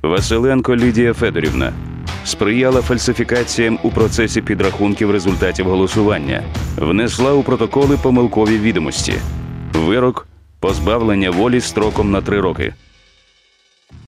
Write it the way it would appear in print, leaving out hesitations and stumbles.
Василенко Лідія Федорівна сприяла фальсифікаціям у процесі підрахунків результатів голосування, внесла у протоколи помилкові відомості. Вирок – позбавлення волі строком на 3 роки.